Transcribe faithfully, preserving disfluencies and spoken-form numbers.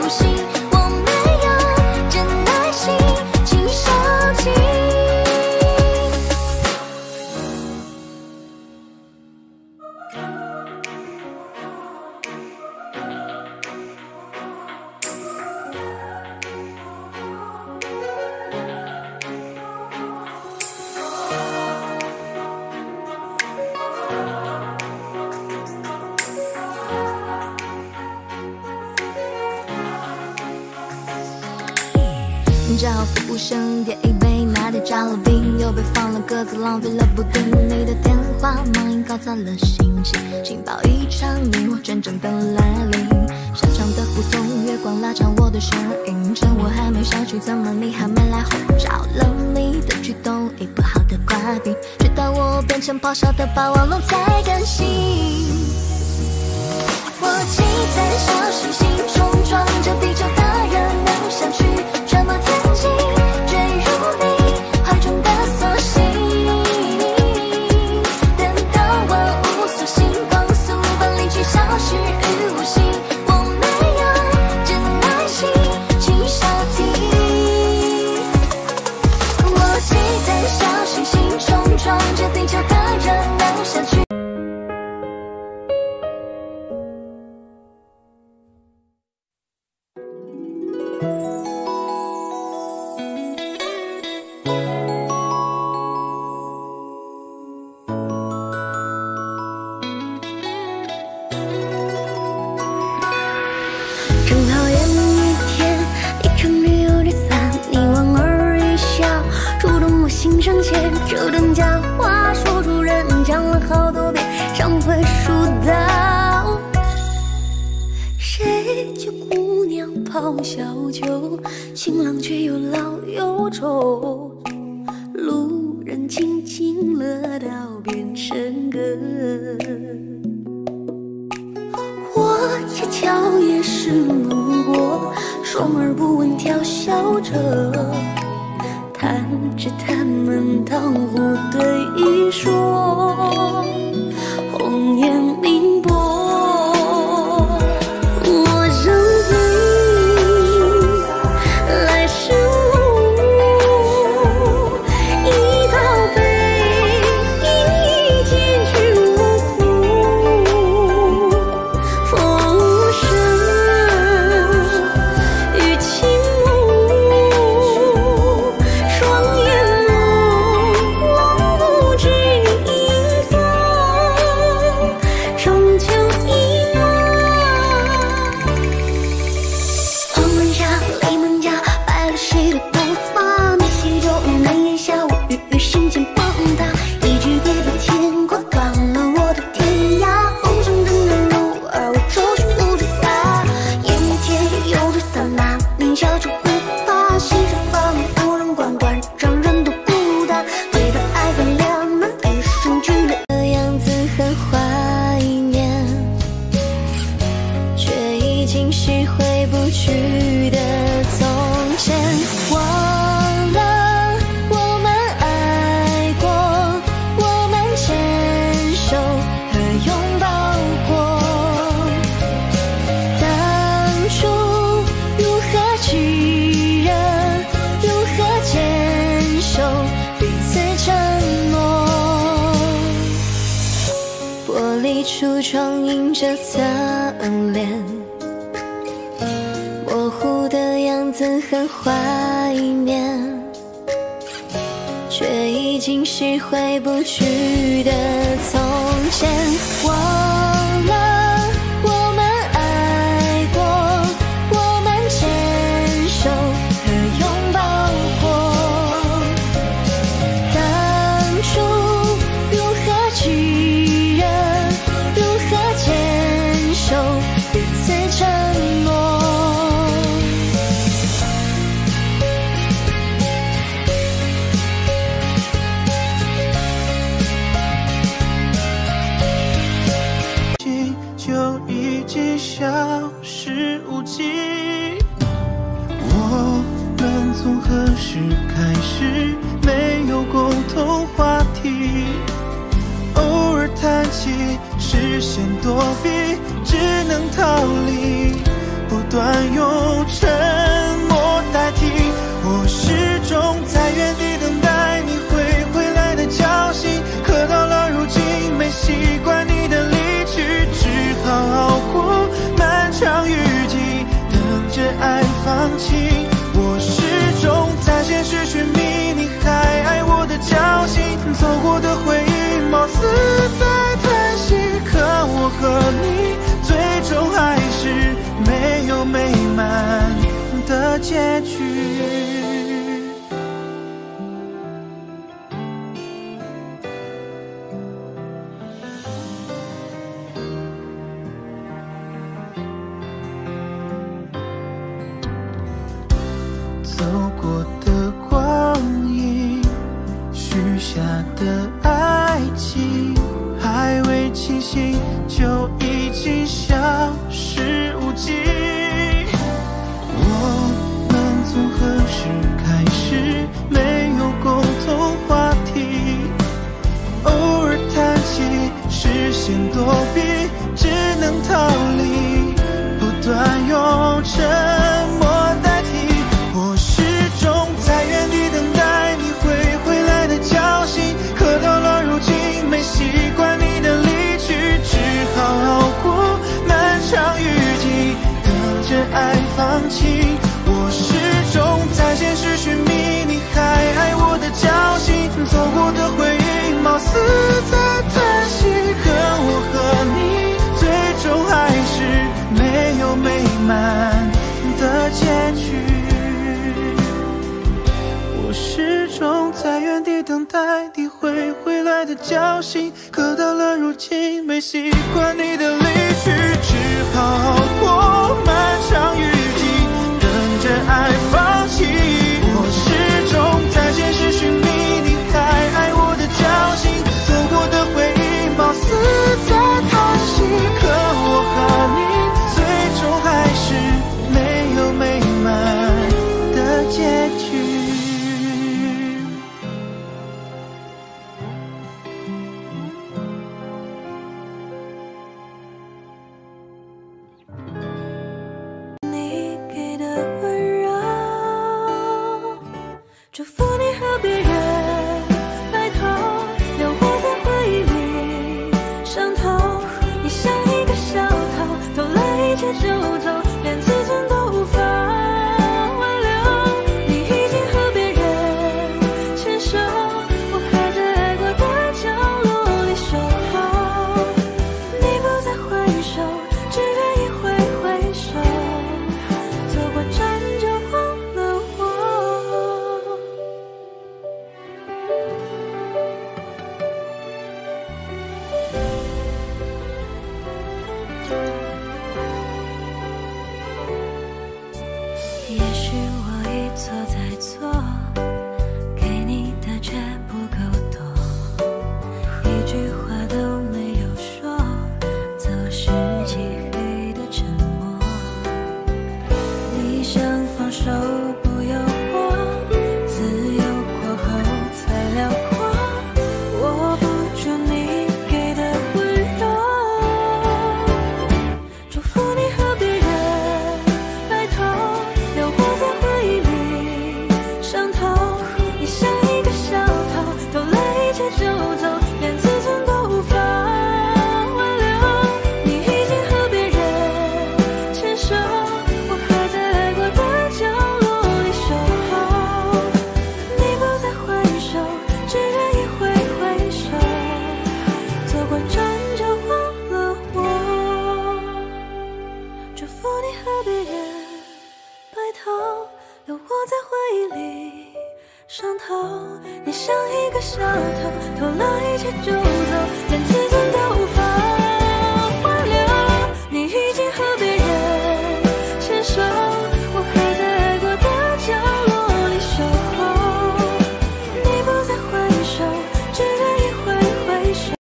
心，我没有这耐心，请收起。叫服务生点一杯拿铁加了冰，又被放了鸽子，浪费了布丁。你的电话忙音搞砸了心情，请报一场你我真正的来临。狭长的胡同，月光拉长我的声音，趁我还没下去，怎么你还没来哄？着了你的举动，一不好的挂病，直到我变成咆哮的霸王龙才甘心。我骑在小行星，冲撞着地球的热能，想去穿过天际，坠入你怀中的锁心。等到万物苏醒，光速般离去，消失于无形。我没有这耐心，请收听。我骑在小行星，冲撞着地球的热能，想去。这段假话说出人讲了好多遍，上回数到谁家姑娘泡小酒，新郎却又老又丑，路人津津乐道变成歌。我恰巧也是路过，双耳不闻调笑着，看着他们当户对一说，红颜明薄。我相信来时路，一道背影渐去模糊，风声与轻橱窗映着侧脸，模糊的样子很怀念，却已经是回不去的从前。忘了我们爱过，我们牵手和拥抱过，当初如何去忍，如何坚守彼此承诺。 就已经消失无迹。我们从何时开始没有共同话题？偶尔谈起，视线躲避，只能逃离。不断用沉默代替。我始终在原地等待你会回来的侥幸，可到了如今没习惯你的离去，只好熬过漫长雨季，等着爱放晴。我始终在现实寻觅你还爱我的侥幸，走过的回忆貌似在叹息，可我和你最终还是没有美满的结局。走过的光阴，许下的爱情，还未清醒就已经消失无迹。我们从何时开始没有共同话题？偶尔谈起，视线躲避，只能逃离，不断用沉默代替。我始终在原地等待你会回来的侥幸，可到了如今没习惯你的离去，只好熬过漫长雨季，等着爱放晴。我始终在现实寻觅你还爱我的侥幸，走过的回忆貌似在叹息，可我和你最终还是没有美满的结局。我始终在原地等待你会回来的侥幸，可到了如今没习惯你的离去，只好熬过漫长雨季，等着爱放晴。我始终在现实寻觅你还爱我的侥幸，走过的回忆貌似在叹息，可我和你最终还是没有美满的结局。 祝福你和别人白头，留我在回忆里伤透。你像一个小偷，偷了一切就走，连自尊都无法挽留。你已经和别人牵手，我还在爱过的角落里守候。你不再回首，只愿意挥挥手，走过站就忘了我。也许我一错再错，给你的却不够多，一句话都没有说，走失漆黑的沉默。你想放手不由我，自由过后才辽阔，握不住你给的温柔。祝福你和别人白头，留我在回忆里伤透。你像一个小偷，偷了一切就走，连自尊都无法挽留。你已经和别人牵手，我还在爱过的角落里守候。你不再回首，只愿意挥挥手，走过站就忘了我。祝福你和别人白头，留我在回忆里伤透。你像一个小偷，偷了一切就走，连自尊